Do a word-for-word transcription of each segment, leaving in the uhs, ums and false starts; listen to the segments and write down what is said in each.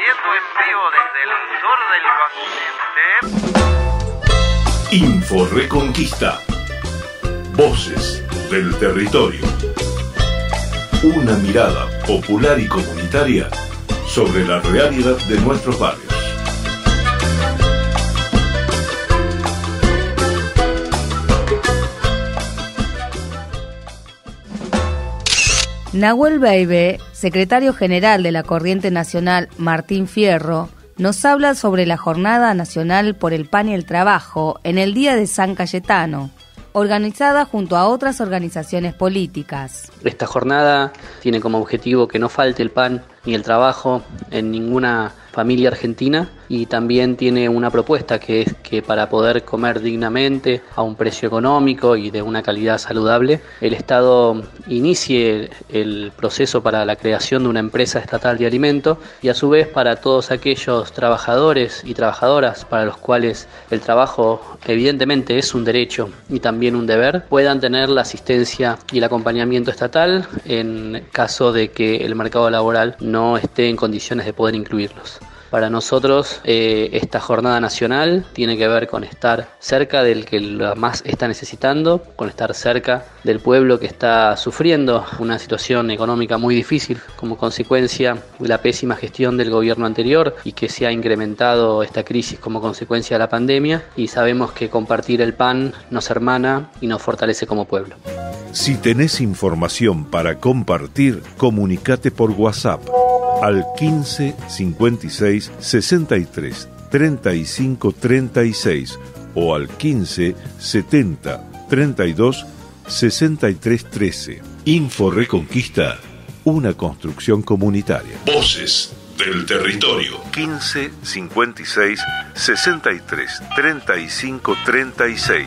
transmitiendo en vivo desde el sur del continente. Info Reconquista. Voces del territorio. Una mirada popular y comunitaria sobre la realidad de nuestros barrios. Nahuel Beibe, secretario general de la Corriente Nacional Martín Fierro, nos habla sobre la Jornada Nacional por el Pan y el Trabajo en el Día de San Cayetano, organizada junto a otras organizaciones políticas. Esta jornada tiene como objetivo que no falte el pan ni el trabajo en ninguna familia argentina, y también tiene una propuesta que es que para poder comer dignamente a un precio económico y de una calidad saludable, el Estado inicie el proceso para la creación de una empresa estatal de alimentos, y a su vez para todos aquellos trabajadores y trabajadoras para los cuales el trabajo evidentemente es un derecho y también un deber, puedan tener la asistencia y el acompañamiento estatal en caso de que el mercado laboral no esté en condiciones de poder incluirlos. Para nosotros eh, esta jornada nacional tiene que ver con estar cerca del que lo más está necesitando, con estar cerca del pueblo que está sufriendo una situación económica muy difícil como consecuencia de la pésima gestión del gobierno anterior y que se ha incrementado esta crisis como consecuencia de la pandemia, y sabemos que compartir el pan nos hermana y nos fortalece como pueblo. Si tenés información para compartir, comunicate por WhatsApp al quince cincuenta y seis sesenta y tres treinta y cinco treinta y seis o al quince setenta treinta y dos sesenta y tres trece. Info Reconquista, una construcción comunitaria. Voces del territorio. quince cincuenta y seis sesenta y tres treinta y cinco treinta y seis.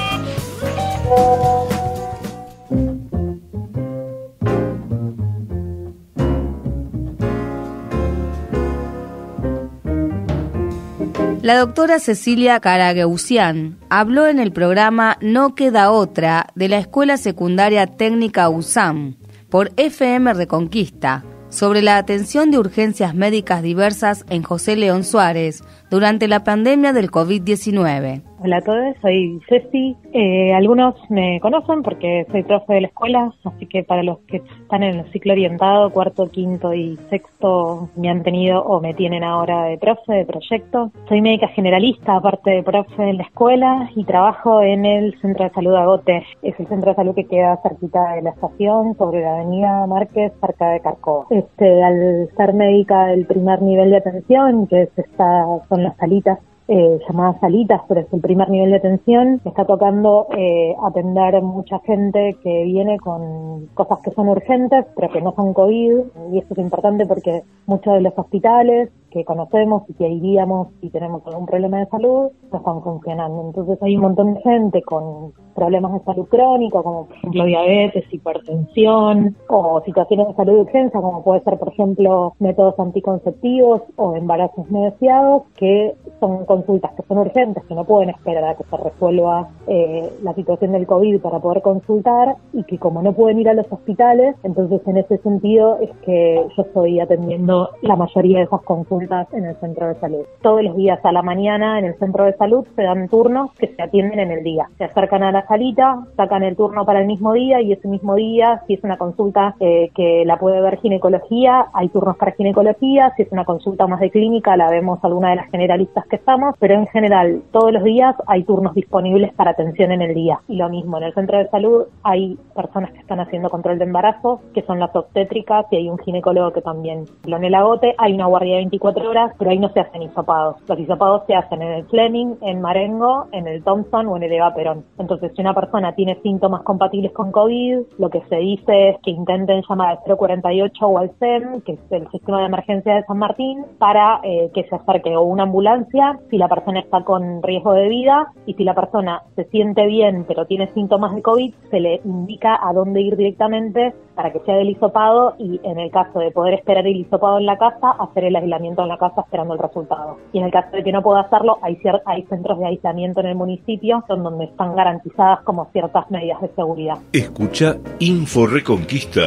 La doctora Cecilia Caragueusian habló en el programa No Queda Otra de la Escuela Secundaria Técnica U S A M por F M Reconquista sobre la atención de urgencias médicas diversas en José León Suárez durante la pandemia del covid diecinueve. Hola a todos, soy Ceci. Eh, algunos me conocen porque soy profe de la escuela, así que para los que están en el ciclo orientado, cuarto, quinto y sexto, me han tenido o me tienen ahora de profe, de proyecto. Soy médica generalista, aparte de profe en la escuela, y trabajo en el Centro de Salud Agote. Es el centro de salud que queda cerquita de la estación, sobre la avenida Márquez, cerca de Carcova. Este, al ser médica del primer nivel de atención, que es esta, son las salitas, Eh, llamadas salitas, pero es el primer nivel de atención, me está tocando eh, atender mucha gente que viene con cosas que son urgentes, pero que no son COVID, y esto es importante porque muchos de los hospitales que conocemos y que iríamos si tenemos algún problema de salud, no están funcionando. Entonces hay un montón de gente con problemas de salud crónica, como por ejemplo diabetes, hipertensión, o situaciones de salud de urgencia, como puede ser por ejemplo métodos anticonceptivos o embarazos no deseados, que son consultas que son urgentes, que no pueden esperar a que se resuelva eh, la situación del COVID para poder consultar, y que como no pueden ir a los hospitales, entonces en ese sentido es que yo estoy atendiendo la mayoría de esas consultas en el centro de salud. Todos los días a la mañana en el centro de salud se dan turnos que se atienden en el día. Se acercan a la salita, sacan el turno para el mismo día, y ese mismo día, si es una consulta eh, que la puede ver ginecología, hay turnos para ginecología. Si es una consulta más de clínica, la vemos alguna de las generalistas que estamos, pero en general todos los días hay turnos disponibles para atención en el día. Y lo mismo, en el centro de salud hay personas que están haciendo control de embarazo, que son las obstétricas, y hay un ginecólogo que también. En el Agote hay una guardia de veinticuatro horas, pero ahí no se hacen hisopados. Los hisopados se hacen en el Fleming, en Marengo, en el Thompson o en el Eva Perón. Entonces, si una persona tiene síntomas compatibles con COVID, lo que se dice es que intenten llamar al cero cuarenta y ocho o al S E M, que es el Sistema de Emergencia de San Martín, para eh, que se acerque o una ambulancia si la persona está con riesgo de vida, y si la persona se siente bien pero tiene síntomas de COVID, se le indica a dónde ir directamente para que se haga el hisopado, y en el caso de poder esperar el hisopado en la casa, hacer el aislamiento en la casa esperando el resultado. Y en el caso de que no pueda hacerlo, hay, cier- hay centros de aislamiento en el municipio donde están garantizadas como ciertas medidas de seguridad. Escucha Info Reconquista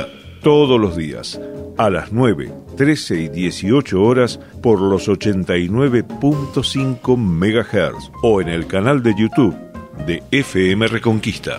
todos los días, a las nueve, trece y dieciocho horas por los ochenta y nueve punto cinco megahertz o en el canal de YouTube de F M Reconquista.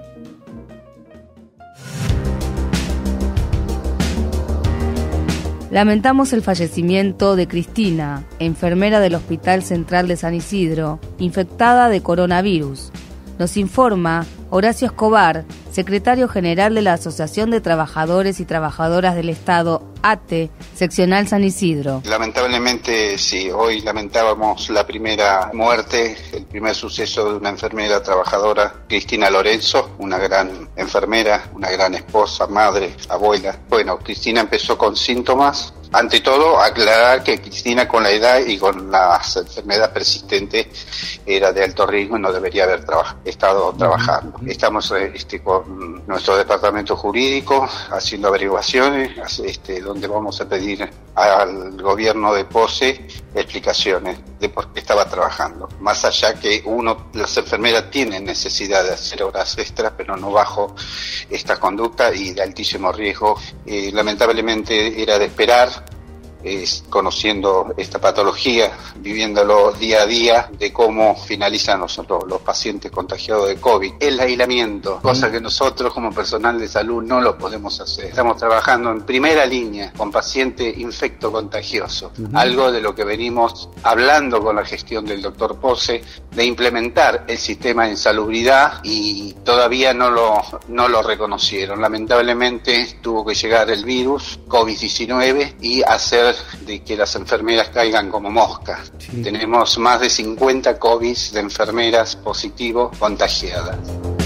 Lamentamos el fallecimiento de Cristina, enfermera del Hospital Central de San Isidro, infectada de coronavirus. Nos informa Horacio Escobar, secretario general de la Asociación de Trabajadores y Trabajadoras del Estado, A T E, seccional San Isidro. Lamentablemente, sí, hoy lamentábamos la primera muerte, el primer suceso de una enfermera trabajadora, Cristina Lorenzo, una gran enfermera, una gran esposa, madre, abuela. Bueno, Cristina empezó con síntomas. Ante todo, aclarar que Cristina, con la edad y con las enfermedades persistentes, era de alto riesgo y no debería haber traba- estado trabajando. Estamos este, con nuestro departamento jurídico haciendo averiguaciones, este, donde vamos a pedir al gobierno de Pose explicaciones de por qué estaba trabajando. Más allá que uno, las enfermeras tienen necesidad de hacer horas extras, pero no bajo esta conducta y de altísimo riesgo. Eh, lamentablemente era de esperar. Es, conociendo esta patología, viviéndolo día a día, de cómo finalizan nosotros los pacientes contagiados de COVID. El aislamiento, cosa que nosotros como personal de salud no lo podemos hacer. Estamos trabajando en primera línea con pacientes infectocontagiosos, uh-huh. Algo de lo que venimos hablando con la gestión del doctor Pose, de implementar el sistema de insalubridad, y todavía no lo, no lo reconocieron. Lamentablemente tuvo que llegar el virus COVID diecinueve y hacer de que las enfermeras caigan como moscas. Sí. Tenemos más de cincuenta COVID de enfermeras positivos contagiadas.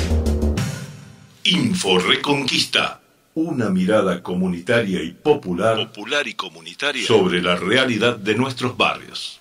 Info Reconquista. Una mirada comunitaria y popular, popular y comunitaria sobre la realidad de nuestros barrios.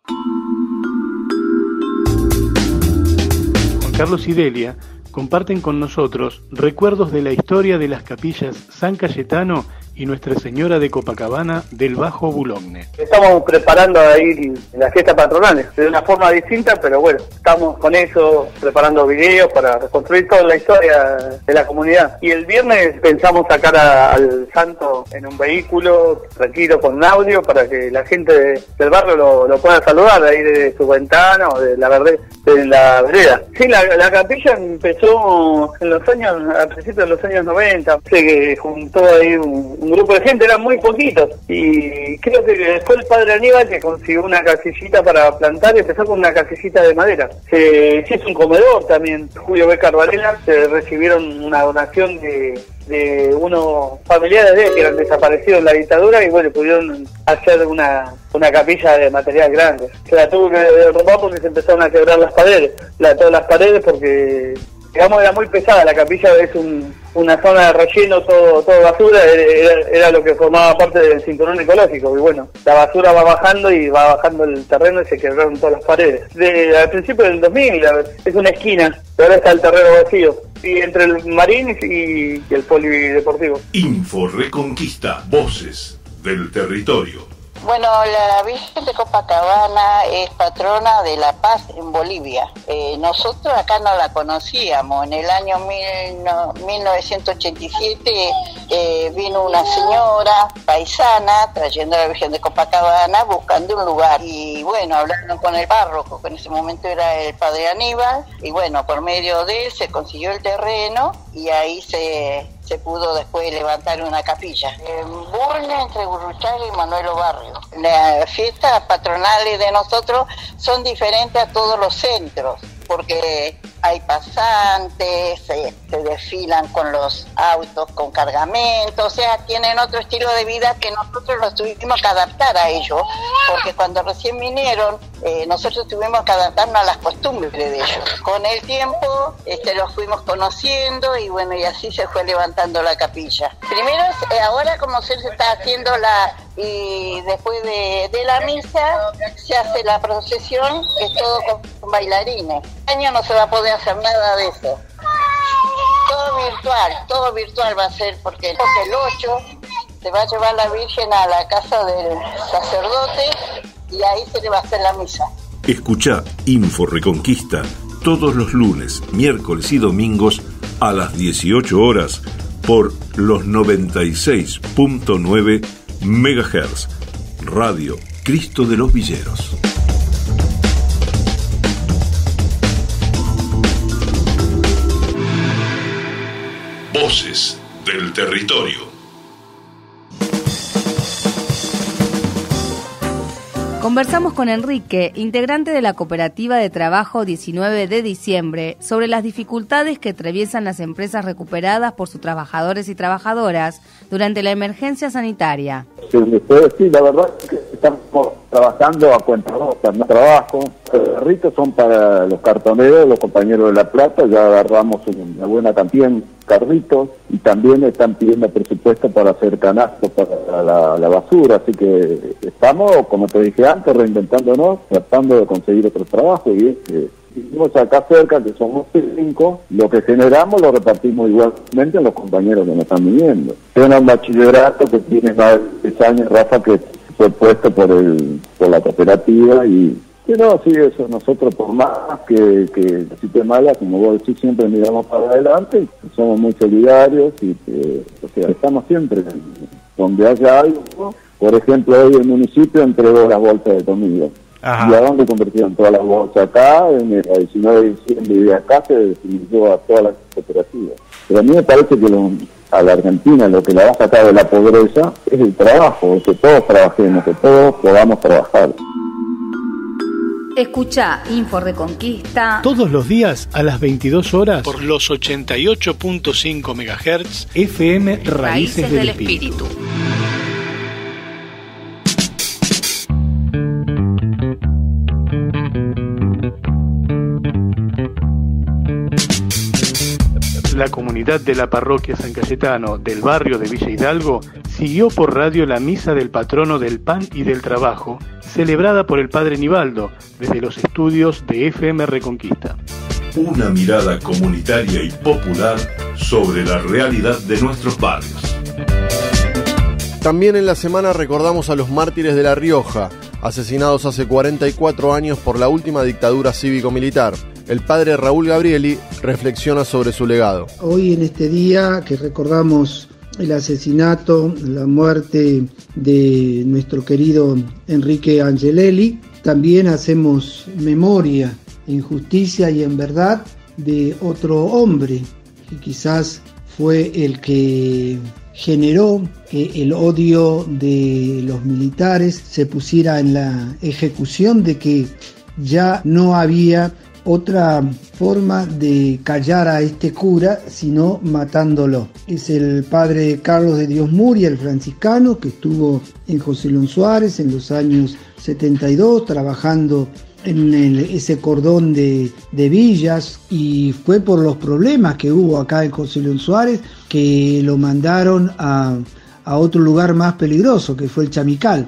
Juan Carlos y Delia comparten con nosotros recuerdos de la historia de las capillas San Cayetano y Nuestra Señora de Copacabana del Bajo Boulogne. Estamos preparando ahí las fiestas patronales de una forma distinta, pero bueno, estamos con eso, preparando videos para reconstruir toda la historia de la comunidad. Y el viernes pensamos sacar a, al santo en un vehículo tranquilo con un audio para que la gente de, del barrio lo, lo pueda saludar ahí de su ventana o de la verde, de la vereda. Sí, la, la capilla empezó en los años, a principios de los años noventa, se juntó ahí un un grupo de gente, eran muy poquitos, y creo que después el padre Aníbal, que consiguió una casillita para plantar, empezó con una casillita de madera. Se, se hizo un comedor también. Julio Becar Varela, se recibieron una donación de, de unos familiares de él que eran desaparecidos en la dictadura, y bueno, pudieron hacer una, una capilla de material grande. Se la tuvo que derrumbar porque se empezaron a quebrar las paredes, la, todas las paredes, porque digamos era muy pesada. La capilla es un, una zona de relleno, todo, todo basura, era, era lo que formaba parte del cinturón ecológico, y bueno, la basura va bajando y va bajando el terreno y se quebraron todas las paredes. De, al principio del dos mil, es una esquina, pero ahora está el terreno vacío, y entre el Marín y, y el polideportivo. Info Reconquista, voces del territorio. Bueno, la Virgen de Copacabana es patrona de la paz en Bolivia. Eh, nosotros acá no la conocíamos. En el año mil, no, mil novecientos ochenta y siete eh, vino una señora paisana trayendo a la Virgen de Copacabana buscando un lugar. Y bueno, hablaron con el párroco, que en ese momento era el padre Aníbal. Y bueno, por medio de él se consiguió el terreno y ahí se... se pudo después levantar una capilla. En Bulnes, entre Gurruchaga y Manuel Barrio. Las fiestas patronales de nosotros son diferentes a todos los centros, porque hay pasantes, se, se desfilan con los autos con cargamento, o sea, tienen otro estilo de vida que nosotros los tuvimos que adaptar a ellos, porque cuando recién vinieron, eh, nosotros tuvimos que adaptarnos a las costumbres de ellos. Con el tiempo este, los fuimos conociendo y bueno, y así se fue levantando la capilla. Primero, eh, ahora como se está haciendo la... y después de, de la misa se hace la procesión, que es todo con bailarines. Este año no se va a poder hacer nada de eso. Todo virtual, todo virtual va a ser, porque el ocho se va a llevar la Virgen a la casa del sacerdote y ahí se le va a hacer la misa. Escuchá Info Reconquista todos los lunes, miércoles y domingos a las dieciocho horas por los noventa y seis punto nueve megahertz. Radio Cristo de los Villeros. Voces del territorio. Conversamos con Enrique, integrante de la Cooperativa de Trabajo diecinueve de diciembre, sobre las dificultades que atraviesan las empresas recuperadas por sus trabajadores y trabajadoras durante la emergencia sanitaria. Sí, sí, la verdad es que estamos trabajando a cuenta rota, no trabajo. Los carritos son para los cartoneros, los compañeros de La Plata, ya agarramos una buena cantidad en carritos y también están pidiendo presupuesto para hacer canastos para la, la basura, así que estamos, como te dije antes, reinventándonos, tratando de conseguir otro trabajo y es que vivimos acá cerca, que somos cinco, lo que generamos lo repartimos igualmente en los compañeros que nos están viniendo. Tengo un bachillerato que tiene más de diez años, Rafa, que fue puesto por el por la cooperativa y que no, sí, eso, nosotros por más que, que la situación mala, como vos decís, siempre miramos para adelante, somos muy solidarios y que, o sea, estamos siempre donde haya algo. Por ejemplo, hoy el municipio entregó las bolsas de comida. Ajá. ¿Y a dónde convirtieron todas las bolsas? Acá, en el diecinueve de diciembre, y acá se distribuyó a todas las cooperativas. Pero a mí me parece que lo, a la Argentina lo que la va a sacar de la pobreza es el trabajo, que todos trabajemos, que todos podamos trabajar. Escucha Info Reconquista todos los días a las veintidós horas por los ochenta y ocho punto cinco megahertz F M Raíces, Raíces del, del Espíritu. La comunidad de la parroquia San Cayetano del barrio de Villa Hidalgo siguió por radio la misa del patrono del pan y del trabajo, celebrada por el padre Nivaldo desde los estudios de F M Reconquista. Una mirada comunitaria y popular sobre la realidad de nuestros barrios. También en la semana recordamos a los mártires de La Rioja, asesinados hace cuarenta y cuatro años por la última dictadura cívico-militar. El padre Raúl Gabrieli reflexiona sobre su legado. Hoy en este día que recordamos el asesinato, la muerte de nuestro querido Enrique Angelelli, también hacemos memoria en justicia y en verdad de otro hombre que quizás fue el que generó que el odio de los militares se pusiera en la ejecución de que ya no había otra forma de callar a este cura sino matándolo. Es el padre Carlos de Dios Muria, el franciscano, que estuvo en José León Suárez en los años setenta y dos trabajando en el, ese cordón de, de villas, y fue por los problemas que hubo acá en José León Suárez que lo mandaron a, a otro lugar más peligroso, que fue el Chamical.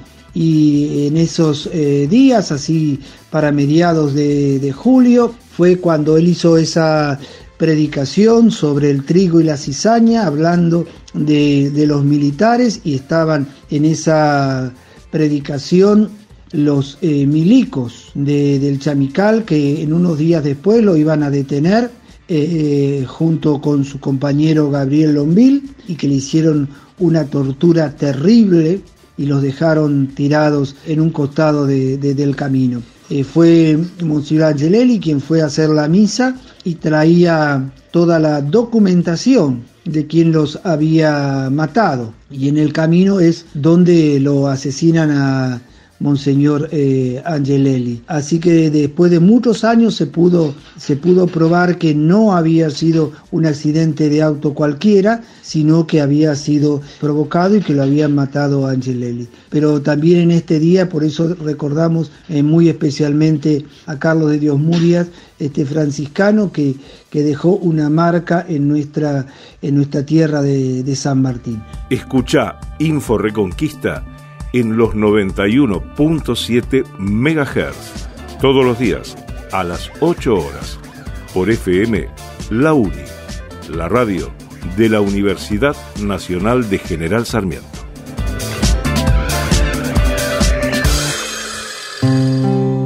Y en esos eh, días, así para mediados de, de julio, fue cuando él hizo esa predicación sobre el trigo y la cizaña, hablando de, de los militares, y estaban en esa predicación los eh, milicos de, del Chamical, que en unos días después lo iban a detener eh, eh, junto con su compañero Gabriel Lombil, y que le hicieron una tortura terrible y los dejaron tirados en un costado de, de, del camino. Eh, fue Monsignor Angelelli quien fue a hacer la misa y traía toda la documentación de quien los había matado, y en el camino es donde lo asesinan a Monseñor eh, Angelelli. Así que después de muchos años se pudo, se pudo probar que no había sido un accidente de auto cualquiera, sino que había sido provocado y que lo habían matado a Angelelli. Pero también en este día, por eso recordamos eh, muy especialmente a Carlos de Dios Murias, este franciscano que, que dejó una marca en nuestra, en nuestra tierra de, de San Martín. Escuchá Info Reconquista en los noventa y uno punto siete megahertz, todos los días a las ocho horas, por F M La Uni, la radio de la Universidad Nacional de General Sarmiento.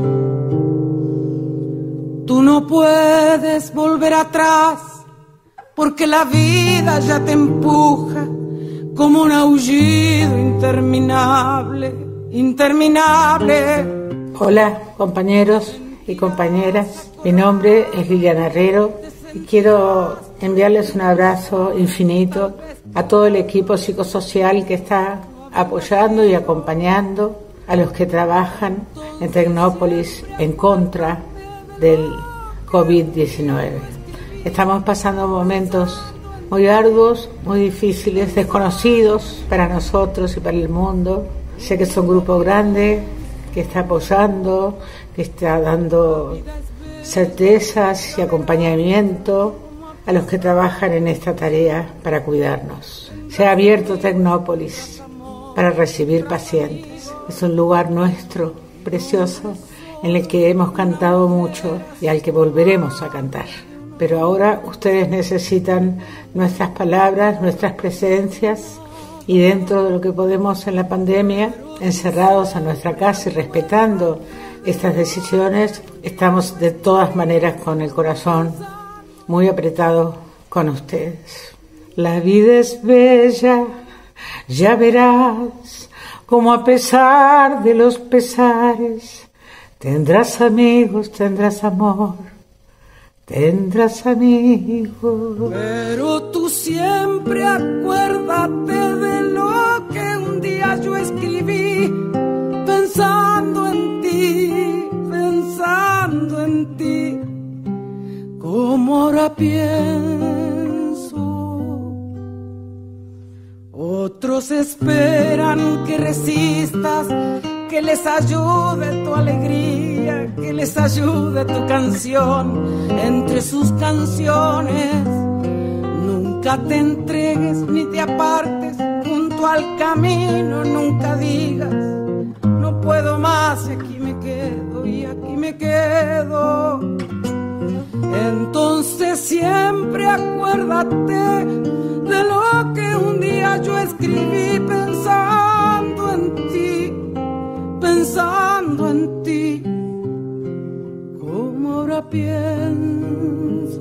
Tú no puedes volver atrás, porque la vida ya te empuja como un aullido interminable, interminable. Hola, compañeros y compañeras. Mi nombre es Liliana Herrero y quiero enviarles un abrazo infinito a todo el equipo psicosocial que está apoyando y acompañando a los que trabajan en Tecnópolis en contra del COVID diecinueve. Estamos pasando momentos muy arduos, muy difíciles, desconocidos para nosotros y para el mundo. Sé que es un grupo grande que está apoyando, que está dando certezas y acompañamiento a los que trabajan en esta tarea para cuidarnos. Se ha abierto Tecnópolis para recibir pacientes. Es un lugar nuestro, precioso, en el que hemos cantado mucho y al que volveremos a cantar. Pero ahora ustedes necesitan nuestras palabras, nuestras presencias, y dentro de lo que podemos en la pandemia, encerrados en nuestra casa y respetando estas decisiones, estamos de todas maneras con el corazón muy apretado con ustedes. La vida es bella, ya verás, como a pesar de los pesares, tendrás amigos, tendrás amor, tendrás amigos. Pero tú siempre acuérdate de lo que un día yo escribí, pensando en ti, pensando en ti, como ahora pienso. Otros esperan que resistas, que les ayude tu alegría, que les ayude tu canción entre sus canciones. Nunca te entregues ni te apartes junto al camino, nunca digas no puedo más y aquí me quedo y aquí me quedo. Entonces siempre acuérdate de lo que un día yo escribí pensando en ti, pensando en ti, como ahora pienso.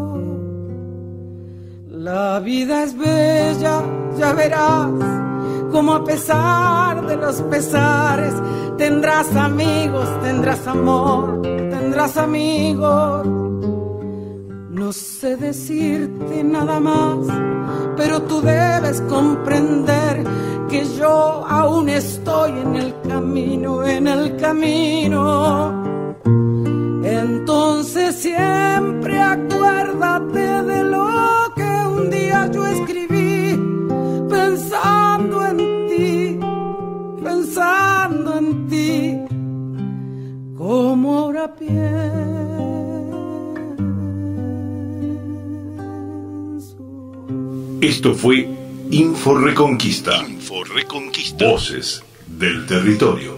La vida es bella, ya verás, como a pesar de los pesares, tendrás amigos, tendrás amor, tendrás amigos. No sé decirte nada más, pero tú debes comprender que yo aún estoy en el camino, en el camino. Entonces siempre acuérdate de lo que un día yo escribí, pensando en ti, pensando en ti, como ahora pienso. Esto fue Info Reconquista. Info Reconquista. Voces del territorio.